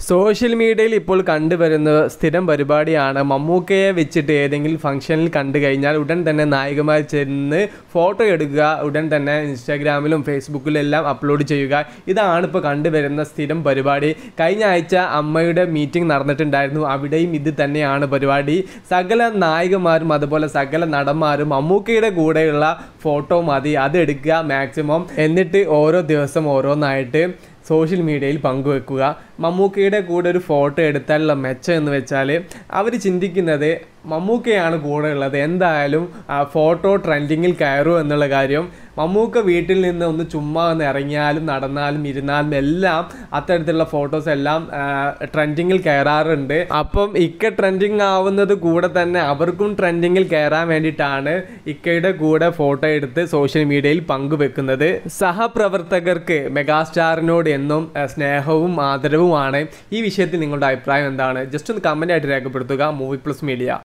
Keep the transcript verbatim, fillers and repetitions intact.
Social മീഡിയയിൽ ഇപ്പോൾ കണ്ടുവരുന്ന സ്ഥിരം പരിപാടിയാണ് മമ്മൂക്കയെ വെച്ചിട്ട് ഏതെങ്കിലും ഫംഗ്ഷനിൽ കണ്ടു കഴിഞ്ഞാൽ ഉടൻ തന്നെ നായികമാർ ചെന്ന് ഫോട്ടോ എടുക്കുക, ഉടൻ തന്നെ ഇൻസ്റ്റാഗ്രാമിലും ഫേസ്ബുക്കിലും എല്ലാം അപ്ലോഡ് ചെയ്യുക. ഇതാണ് ഇപ്പോൾ കണ്ടുവരുന്ന സ്ഥിരം പരിപാടി. കഴിഞ്ഞ ആഴ്ച അമ്മയുടെ മീറ്റിംഗ് നടന്നിട്ടുണ്ടായിരുന്നു. അവിടെയും ഇത് തന്നെയാണ് പരിപാടി. സകല നായികമാരും അതുപോലെ സകല നടന്മാരും മമ്മൂക്കയുടെ കൂടെയുള്ള ഫോട്ടോ മതി, അതെടുക്കുക മാക്സിമം. എന്നിട്ട് ഓരോ ദിവസം ഓരോന്നായിട്ട് സോഷ്യൽ മീഡിയയിൽ പങ്കുവെക്കുക. മമ്മൂക്കയുടെ കൂടെ ഒരു ഫോട്ടോ എടുത്താലുള്ള മെച്ചം എന്ന് വെച്ചാൽ അവർ ചിന്തിക്കുന്നത് മമ്മൂക്കയാണ് കൂടെ ഉള്ളത്, എന്തായാലും ഫോട്ടോ ട്രെൻഡിങ്ങിൽ കയറും എന്നുള്ള കാര്യം. മമ്മൂക്ക വീട്ടിൽ നിന്ന് ഒന്ന് ചുമ്മാ ഒന്ന് ഇറങ്ങിയാലും നടന്നാലും ഇരുന്നാലും എല്ലാം അത്തരത്തിലുള്ള ഫോട്ടോസ് എല്ലാം ട്രെൻഡിങ്ങിൽ കയറാറുണ്ട്. അപ്പം ഇക്ക ട്രെൻഡിങ് ആവുന്നത് കൂടെ തന്നെ അവർക്കും ട്രെൻഡിങ്ങിൽ കയറാൻ വേണ്ടിയിട്ടാണ് ഇക്കയുടെ കൂടെ ഫോട്ടോ എടുത്ത് സോഷ്യൽ മീഡിയയിൽ പങ്കുവെക്കുന്നത്. സഹപ്രവർത്തകർക്ക് മെഗാസ്റ്റാറിനോട് എന്നും സ്നേഹവും ആദരവുമാണ്. ഈ വിഷയത്തിൽ നിങ്ങളുടെ അഭിപ്രായം എന്താണ്? ജസ്റ്റ് ഒന്ന് കമൻ്റ് ആയിട്ട് രേഖപ്പെടുത്തുക. Movie plus media.